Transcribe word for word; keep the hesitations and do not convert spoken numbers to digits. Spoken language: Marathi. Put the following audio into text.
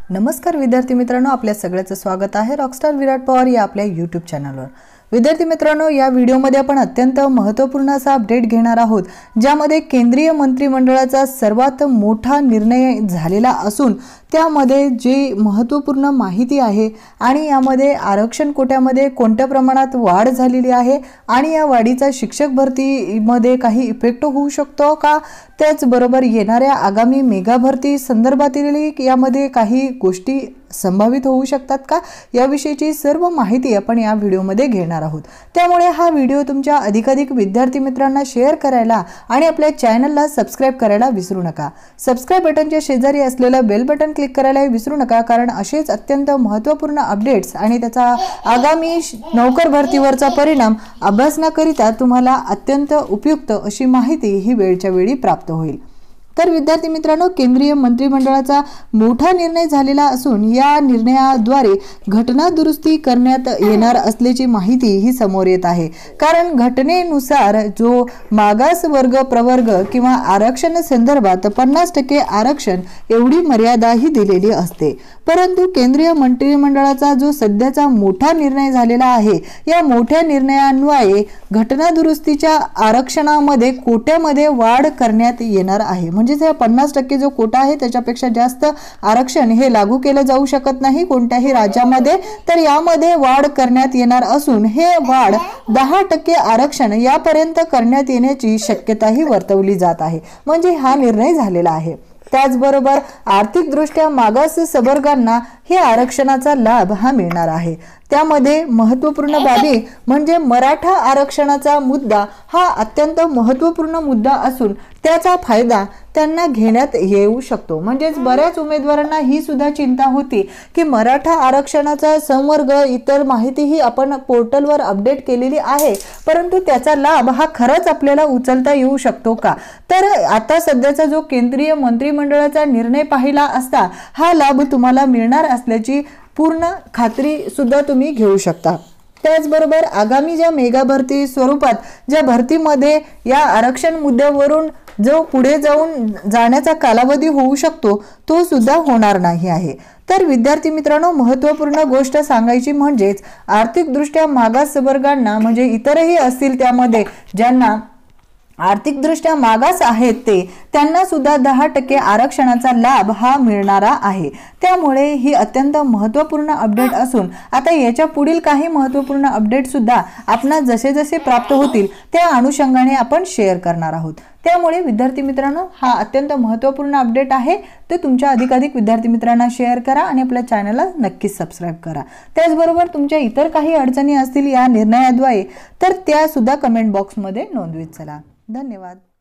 नमस्कार विद्यार्थी मित्रांनो, आपल्या सगळ्यांचं स्वागत आहे रॉकस्टार विराट पवार या आपल्या यूट्यूब चॅनलवर। विद्यार्थी मित्रांनो, या व्हिडिओमध्ये आपण अत्यंत महत्त्वपूर्ण असा अपडेट घेणार आहोत, ज्यामध्ये केंद्रीय मंत्रिमंडळाचा सर्वात मोठा निर्णय झालेला असून त्यामध्ये जी महत्त्वपूर्ण माहिती आहे आणि यामध्ये आरक्षण कोट्यामध्ये कोणत्या प्रमाणात वाढ झालेली आहे आणि या वाढीचा शिक्षक भरतीमध्ये काही इफेक्ट होऊ शकतो का, त्याचबरोबर येणाऱ्या आगामी मेगा भरती संदर्भातील यामध्ये काही गोष्टी संभावित होऊ शकतात का, याविषयीची सर्व माहिती आपण या व्हिडिओमध्ये घेणार आहोत। त्यामुळे हा व्हिडिओ तुमच्या अधिकाधिक विद्यार्थी मित्रांना शेअर करायला आणि आपल्या चॅनलला सबस्क्राइब करायला विसरू नका। सबस्क्राइब बटनच्या शेजारी असलेलं बेल बटन क्लिक करायला विसरू नका, कारण असेच अत्यंत महत्त्वपूर्ण अपडेट्स आणि त्याचा आगामी नोकर भरतीवरचा परिणाम अभ्यासण्याकरिता तुम्हाला अत्यंत उपयुक्त अशी माहिती ही वेळच्या वेळी प्राप्त होईल। तर विद्यार्थी मित्रांनो, केंद्रीय मंत्रिमंडळाचा मोठा निर्णय झालेला असून या निर्णयाद्वारे घटना दुरुस्ती करण्यात येणार असल्याची माहिती ही समोर येत आहे। कारण घटनेनुसार जो मागास वर्ग प्रवर्ग किंवा आरक्षण संदर्भात पन्नास टक्के आरक्षण एवढी मर्यादा ही दिलेली असते, परंतु केंद्रीय मंत्रिमंडळाचा जो सध्याचा मोठा निर्णय झालेला आहे, या मोठ्या निर्णयान्वये घटना दुरुस्तीच्या आरक्षणामध्ये कोट्यामध्ये वाढ करण्यात येणार आहे। म्हणजे पन्नास टक्के जो कोटा आहे त्याच्यापेक्षा जास्त आरक्षण हे लागू केलं जाऊ शकत नाही कोणत्याही राज्यामध्ये, तर यामध्ये वाढ करण्यात येणार असून हे वाढ दहा टक्के आरक्षण यापर्यंत करण्यात येण्याची शक्यताही वर्तवली जात आहे। म्हणजे हा निर्णय झालेला आहे। त्याचबरोबर आर्थिकदृष्ट्या मागास प्रवर्गांना हे आरक्षणाचा लाभ हा मिळणार आहे। त्यामध्ये महत्त्वपूर्ण बाबी म्हणजे मराठा आरक्षणाचा मुद्दा हा अत्यंत महत्त्वपूर्ण मुद्दा असून त्याचा फायदा त्यांना घेण्यात येऊ शकतो। म्हणजे बऱ्याच उमेदवारांना ही सुद्धा चिंता होती की मराठा आरक्षणाचा संवर्ग इतर माहितीही आपण पोर्टलवर अपडेट केलेली आहे, परंतु त्याचा लाभ हा खरंच आपल्याला उचलता येऊ शकतो का। तर आता सध्याचा जो केंद्रीय मंत्रिमंडळाचा निर्णय पाहिला असता हा लाभ तुम्हाला मिळणार असल्याची पूर्ण खात्री सुद्धा तुम्ही घेऊ शकता। त्याचबरोबर आगामी ज्या मेगा भरती स्वरूपात ज्या भरतीमध्ये या आरक्षण मुद्द्यावरून जो पुढे जाऊन जाण्याचा कालावधी होऊ शकतो तो सुद्धा होणार नाही आहे। तर विद्यार्थी मित्रांनो, महत्त्वपूर्ण गोष्ट सांगायची म्हणजेच आर्थिकदृष्ट्या मागास वर्गांना म्हणजे इतरही असतील त्यामध्ये ज्यांना आर्थिकदृष्ट्या मागास आहेत ते त्यांना सुद्धा दहा टक्के आरक्षणाचा लाभ हा मिळणारा आहे। त्यामुळे ही अत्यंत महत्त्वपूर्ण अपडेट असून आता याच्या पुढील काही महत्त्वपूर्ण अपडेट सुद्धा आपणास जसे जसे प्राप्त होतील त्या अनुषंगाने आपण शेअर करणार आहोत। त्यामुळे विद्यार्थी मित्रांनो, हा अत्यंत महत्त्वपूर्ण अपडेट आहे, ते तुमच्या अधिकाधिक विद्यार्थी मित्रांना शेअर करा आणि आपल्या चॅनलला नक्कीच सबस्क्राइब करा। त्याचबरोबर तुमच्या इतर काही अडचणी असतील या निर्णयाद्वारे तर त्या सुद्धा कमेंट बॉक्समध्ये नोंदवीत चला। धन्यवाद।